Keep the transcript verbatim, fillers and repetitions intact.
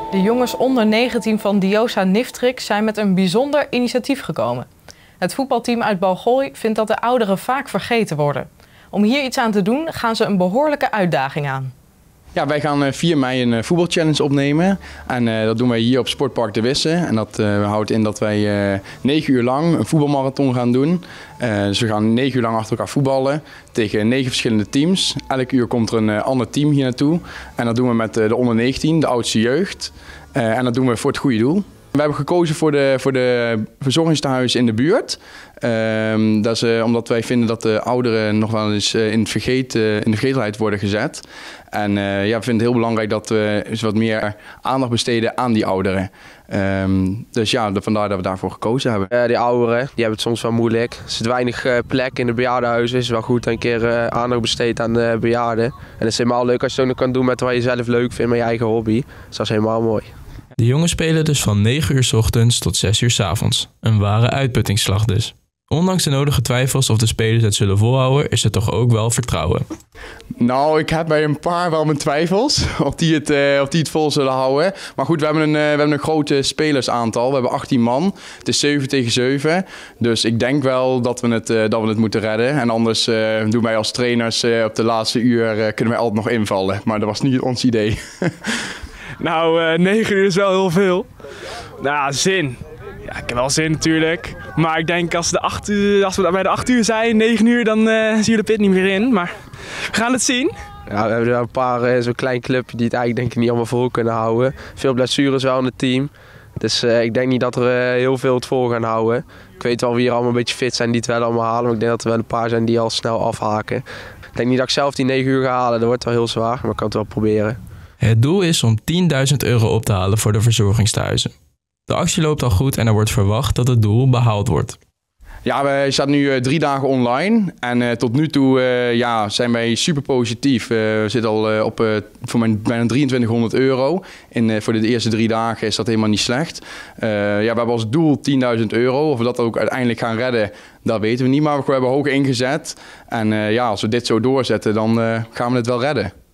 De jongens onder negentien van Diosa Niftrik zijn met een bijzonder initiatief gekomen. Het voetbalteam uit Balgoy vindt dat de ouderen vaak vergeten worden. Om hier iets aan te doen gaan ze een behoorlijke uitdaging aan. Ja, wij gaan vier mei een voetbalchallenge opnemen en uh, dat doen wij hier op Sportpark De Wisse. En dat uh, houdt in dat wij uh, negen uur lang een voetbalmarathon gaan doen. Uh, dus we gaan negen uur lang achter elkaar voetballen tegen negen verschillende teams. Elk uur komt er een uh, ander team hier naartoe. En dat doen we met uh, de onder negentien, de oudste jeugd. Uh, en dat doen we voor het goede doel. We hebben gekozen voor de, voor de verzorgingstehuizen in de buurt. Uh, dat is uh, omdat wij vinden dat de ouderen nog wel eens uh, in, het vergeet, uh, in de vergetelheid worden gezet. En uh, ja, we vinden het heel belangrijk dat we eens wat meer aandacht besteden aan die ouderen. Um, dus ja, vandaar dat we daarvoor gekozen hebben. Uh, die ouderen die hebben het soms wel moeilijk. Er zit weinig uh, plek in de bejaardenhuizen. Het is wel goed dat een keer uh, aandacht besteedt aan de bejaarden. En het is helemaal leuk als je het ook nog kan doen met wat je zelf leuk vindt, met je eigen hobby. Dus dat is helemaal mooi. De jongens spelen dus van negen uur 's ochtends tot zes uur 's avonds. Een ware uitputtingsslag dus. Ondanks de nodige twijfels of de spelers het zullen volhouden, is er toch ook wel vertrouwen. Nou, ik heb bij een paar wel mijn twijfels of die het, uh, of die het vol zullen houden. Maar goed, we hebben, een, uh, we hebben een grote spelersaantal. We hebben achttien man. Het is zeven tegen zeven. Dus ik denk wel dat we het, uh, dat we het moeten redden. En anders uh, doen wij als trainers uh, op de laatste uur uh, kunnen wij altijd nog invallen. Maar dat was niet ons idee. Nou, uh, negen uur is wel heel veel. Nou, zin. Ja, ik heb wel zin natuurlijk. Maar ik denk als, de acht uur, als we bij de acht uur zijn, negen uur, dan uh, zie je de pit niet meer in. Maar we gaan het zien. Ja, we hebben er een paar, uh, zo'n klein clubje die het eigenlijk denk ik niet allemaal vol kunnen houden. Veel blessures wel in het team. Dus uh, ik denk niet dat er uh, heel veel het vol gaan houden. Ik weet wel wie er allemaal een beetje fit zijn die het wel allemaal halen. Maar ik denk dat er wel een paar zijn die al snel afhaken. Ik denk niet dat ik zelf die negen uur ga halen. Dat wordt wel heel zwaar, maar ik kan het wel proberen. Het doel is om tienduizend euro op te halen voor de verzorgingstehuizen. De actie loopt al goed en er wordt verwacht dat het doel behaald wordt. Ja, we staan nu uh, drie dagen online en uh, tot nu toe uh, ja, zijn wij super positief. Uh, we zitten al uh, op uh, voor mijn bijna drieëntwintighonderd euro. En uh, voor de eerste drie dagen is dat helemaal niet slecht. Uh, ja, we hebben als doel tienduizend euro. Of we dat ook uiteindelijk gaan redden, dat weten we niet. Maar we hebben hoog ingezet. En uh, ja, als we dit zo doorzetten, dan uh, gaan we het wel redden.